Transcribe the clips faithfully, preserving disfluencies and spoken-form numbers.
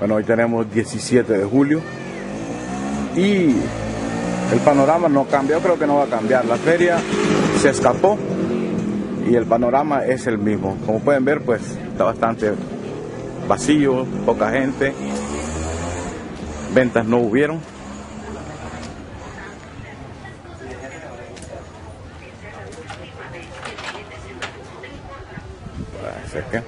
Bueno, hoy tenemos diecisiete de julio y el panorama no cambia, yo creo que no va a cambiar. La feria se escapó y el panorama es el mismo. Como pueden ver, pues está bastante vacío, poca gente, ventas no hubieron. Parece que,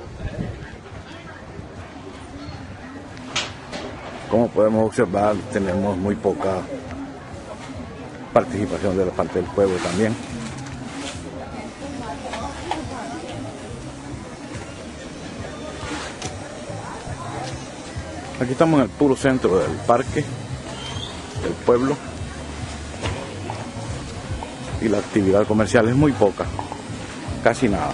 como podemos observar, tenemos muy poca participación de la parte del pueblo también. Aquí estamos en el puro centro del parque, del pueblo, y la actividad comercial es muy poca, casi nada.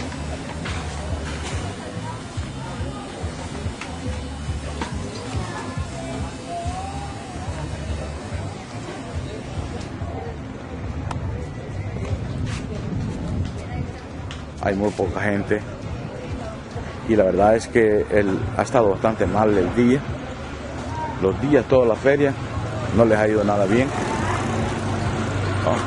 Hay muy poca gente y la verdad es que el, ha estado bastante mal el día. Los días, toda la feria, no les ha ido nada bien. No.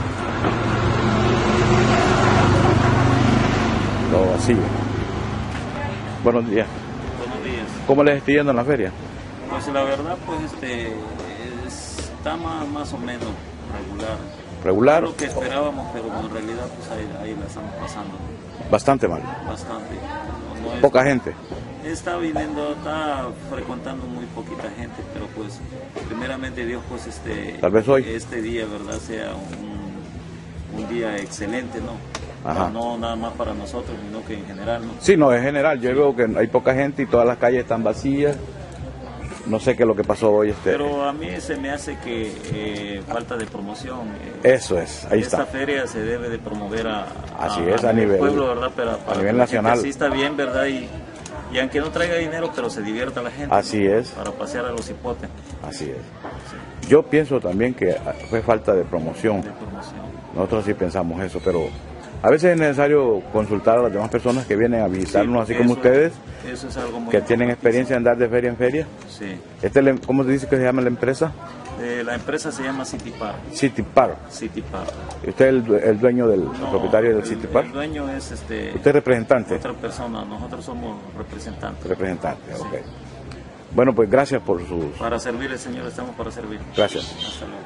Todo vacío. Buenos días. Buenos días. ¿Cómo les está yendo en la feria? Pues la verdad, pues este está más, más o menos regular. Regular. Lo que esperábamos, pero en realidad pues ahí, ahí la estamos pasando. Bastante mal. Bastante. No, no es, Poca gente. Está viniendo, está frecuentando muy poquita gente, pero pues primeramente Dios pues este Tal vez hoy. este día, verdad, sea un, un día excelente, ¿no? Ajá. No nada más para nosotros, sino que en general, ¿no? Sí, no, en general. Yo veo que hay poca gente y todas las calles están vacías. No sé qué es lo que pasó hoy. Este... Pero a mí se me hace que eh, falta de promoción. Eh, Eso es, ahí esta está. Esta feria se debe de promover a, Así a, es, a, a nivel pueblo, ¿verdad? Para, para a nivel nacional. Sí está bien, ¿verdad? Y, y aunque no traiga dinero, pero se divierta la gente. Así ¿no? es. Para pasear a los hipotes. Así es. Sí. Yo pienso también que fue falta de promoción. De promoción. Nosotros sí pensamos eso, pero a veces es necesario consultar a las demás personas que vienen a visitarnos, sí, así como ustedes, eso es algo muy que tienen experiencia en andar de feria en feria. Sí. Este, ¿cómo se dice que se llama la empresa? Eh, la empresa se llama City Park. City Park. City Park. ¿Usted es el, el dueño del no, el propietario del el, City Park? El dueño es este. ¿Usted es representante? Otra persona, nosotros somos representantes. Representante, sí. ok. Bueno, pues gracias por sus... Para servirle, señor, estamos para servir. Gracias. Hasta luego.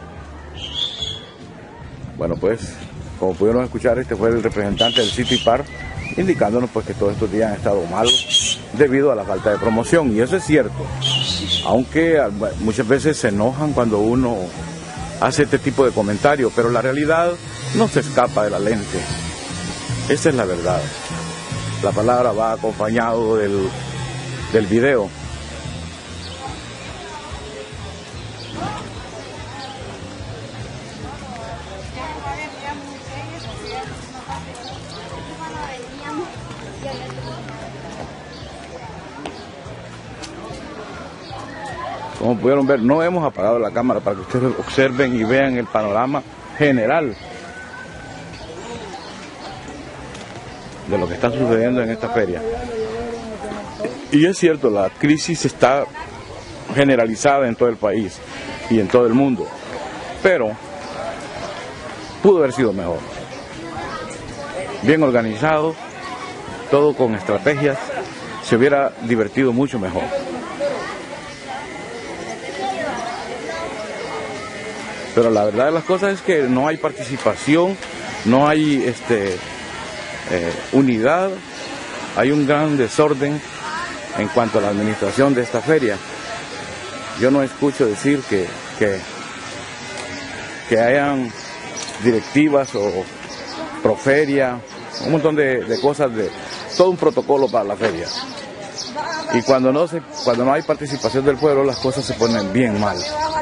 Bueno, pues, como pudieron escuchar, este fue el representante del City Park, indicándonos pues que todos estos días han estado malos debido a la falta de promoción, y eso es cierto, aunque muchas veces se enojan cuando uno hace este tipo de comentarios, pero la realidad no se escapa de la lente. Esa es la verdad. La palabra va acompañado del, del video. Como pudieron ver, no hemos apagado la cámara para que ustedes observen y vean el panorama general de lo que está sucediendo en esta feria. Y es cierto, la crisis está generalizada en todo el país y en todo el mundo, pero pudo haber sido mejor. Bien organizado, todo con estrategias, se hubiera divertido mucho mejor. Pero la verdad de las cosas es que no hay participación, no hay este, eh, unidad, hay un gran desorden en cuanto a la administración de esta feria. Yo no escucho decir que, que, que hayan directivas o proferia, un montón de, de cosas, de todo un protocolo para la feria. Y cuando no, se, cuando no hay participación del pueblo, las cosas se ponen bien mal.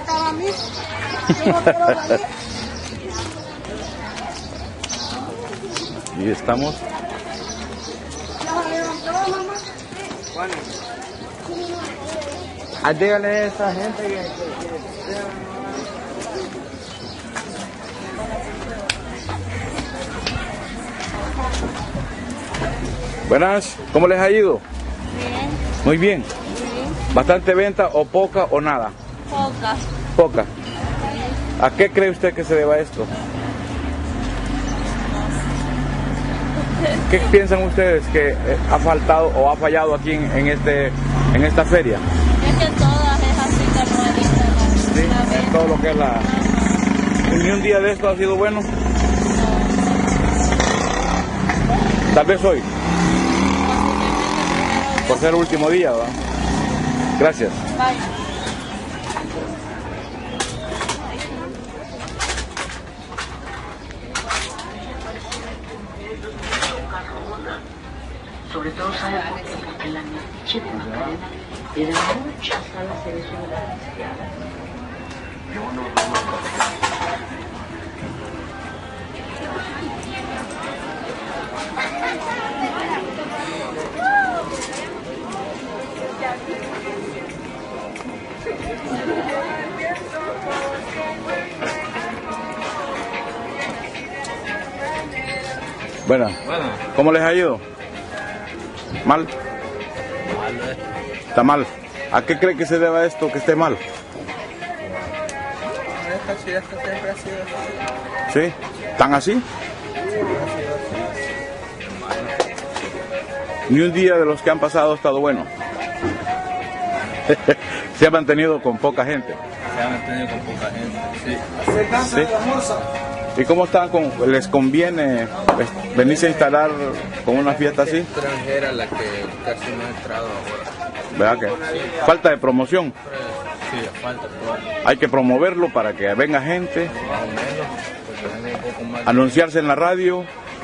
Y estamos ah, dígale a esa gente que, que, que... Buenas, ¿cómo les ha ido? Bien. Muy bien. Bien. ¿Bastante venta o poca o nada? Poca. Poca. ¿A qué cree usted que se deba esto? ¿Qué piensan ustedes que ha faltado o ha fallado aquí en, en, este, en esta feria? Es que todas es así como ahorita la, Sí, la en todo lo que es la... ¿Ni un día de esto ha sido bueno? Tal vez hoy. Por ser el último día, ¿verdad? Gracias. Bye. Sobre todo, ¿sabe por qué? Porque la noche de Macarena era muchas salas de eso de la cristiana. Bueno, ¿cómo les ha ido? ¿Mal? Está mal. ¿A qué cree que se deba esto que esté mal? Esta ciudad siempre ha sido así. ¿Sí? ¿Tan así? Ni un día de los que han pasado ha estado bueno. Se ha mantenido con poca gente. Se ha mantenido con poca gente, sí. ¿Sí? ¿Y cómo están? Con, ¿les conviene pues, venirse a instalar con una fiesta así? Extranjera la que casi no ha entrado ahora. ¿Verdad que? Sí. Falta de promoción. Sí, falta todavía. Hay que promoverlo para que venga gente. Más o menos, porque venga un poco más. Anunciarse en la radio.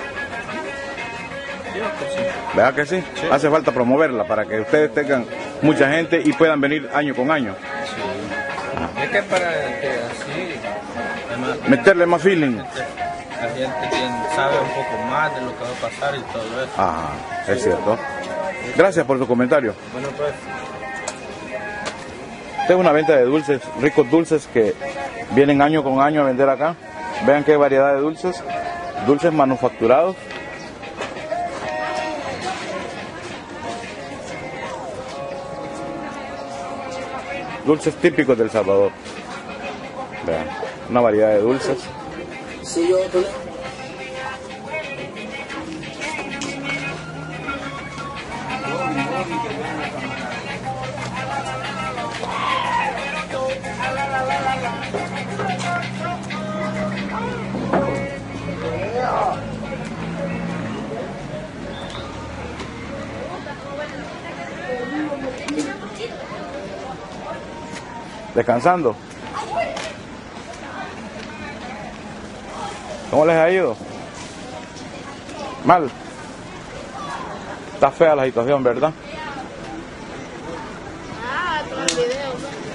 ¿Verdad que sí? Sí? Hace falta promoverla para que ustedes tengan mucha gente y puedan venir año con año. Sí. Es que para que así... Además, meterle más feeling. La gente que sabe un poco más de lo que va a pasar y todo eso. Ah, es cierto. Gracias por tu comentario. Bueno, pues... Tengo una venta de dulces, ricos dulces que vienen año con año a vender acá. Vean qué variedad de dulces. Dulces manufacturados. Dulces típicos del Salvador. Vean, una variedad de dulces. Sí, yo... Descansando. ¿Cómo les ha ido? Mal. Está fea la situación, ¿verdad? Ah, todo el video.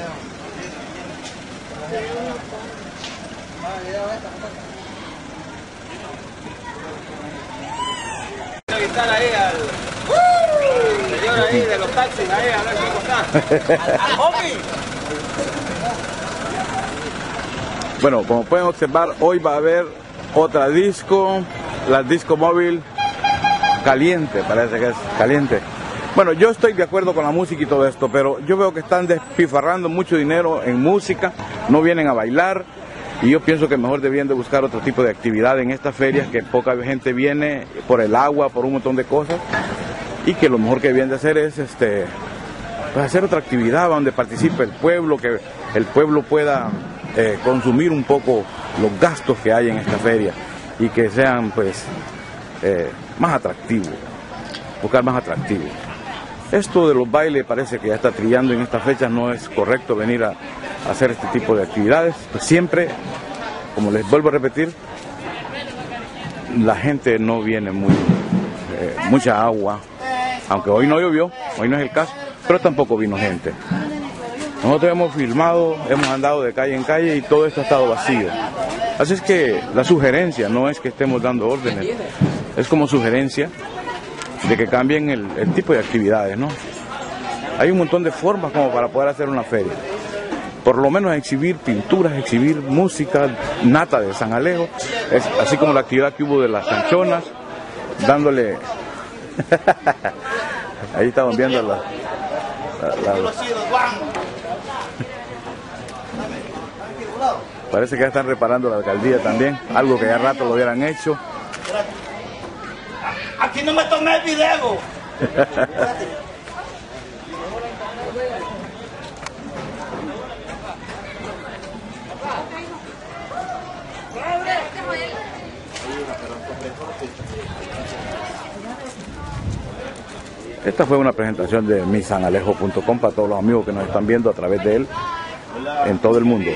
Entrevistar ahí al señor ahí de los taxis, ahí a ver cómo está. ¡Al homie! Bueno, como pueden observar, hoy va a haber otra disco, la disco móvil caliente, parece que es caliente. Bueno, yo estoy de acuerdo con la música y todo esto, pero yo veo que están despifarrando mucho dinero en música, no vienen a bailar, y yo pienso que mejor debían de buscar otro tipo de actividad en estas ferias, que poca gente viene por el agua, por un montón de cosas, y que lo mejor que debían de hacer es este, pues hacer otra actividad donde participe el pueblo, que el pueblo pueda eh, consumir un poco los gastos que hay en esta feria y que sean pues eh, más atractivos, buscar más atractivos. Esto de los bailes parece que ya está trillando en estas fechas, no es correcto venir a, a hacer este tipo de actividades, pues siempre, como les vuelvo a repetir, la gente no viene muy, eh, mucha agua, aunque hoy no llovió, hoy no es el caso, pero tampoco vino gente. Nosotros hemos filmado, hemos andado de calle en calle y todo esto ha estado vacío. Así es que la sugerencia no es que estemos dando órdenes, es como sugerencia de que cambien el, el tipo de actividades, ¿no? Hay un montón de formas como para poder hacer una feria. Por lo menos exhibir pinturas, exhibir música, nata de San Alejo, es, así como la actividad que hubo de las canchonas, dándole... Ahí estamos viendo la, la, la... Parece que ya están reparando la alcaldía también, algo que ya rato lo hubieran hecho. Aquí no me tomé el video. Esta fue una presentación de mi san alejo punto com para todos los amigos que nos están viendo a través de él en todo el mundo.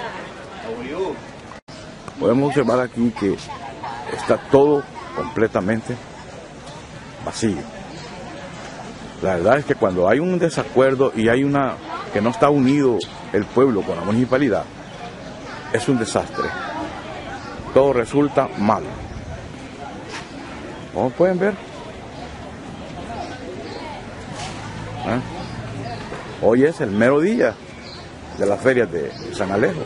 Podemos observar aquí que está todo completamente vacío. La verdad es que cuando hay un desacuerdo y hay una que no está unido el pueblo con la municipalidad, es un desastre. Todo resulta mal. Como pueden ver, ¿eh? Hoy es el mero día de las ferias de San Alejo.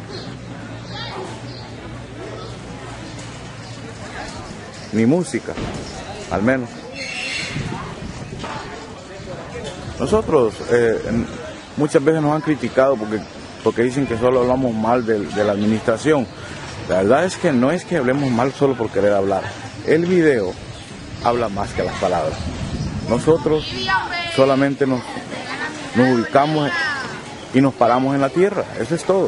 Ni música, al menos. Nosotros eh, muchas veces nos han criticado porque, porque dicen que solo hablamos mal de, de la administración. La verdad es que no es que hablemos mal solo por querer hablar. El video habla más que las palabras. Nosotros solamente nos, nos ubicamos y nos paramos en la tierra, eso es todo.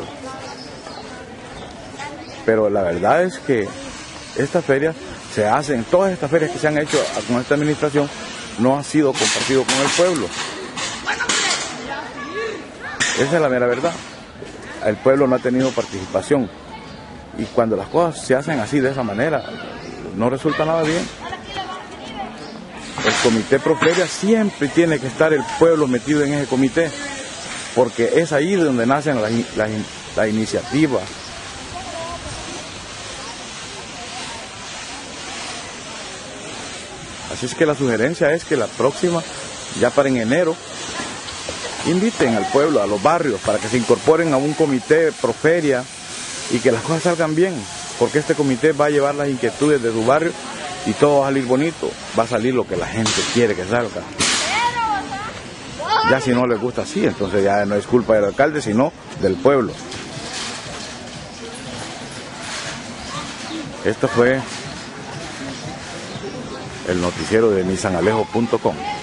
Pero la verdad es que estas ferias se hacen, todas estas ferias que se han hecho con esta administración no han sido compartido con el pueblo. Esa es la mera verdad. El pueblo no ha tenido participación. Y cuando las cosas se hacen así, de esa manera, no resulta nada bien. El comité pro feria siempre tiene que estar el pueblo metido en ese comité, porque es ahí donde nacen las la, la iniciativas. Así es que la sugerencia es que la próxima, ya para en enero, inviten al pueblo, a los barrios, para que se incorporen a un comité pro feria y que las cosas salgan bien, porque este comité va a llevar las inquietudes de su barrio y todo va a salir bonito, va a salir lo que la gente quiere que salga. Ya si no les gusta así, entonces ya no es culpa del alcalde, sino del pueblo. Esto fue el noticiero de mi san alejo punto com.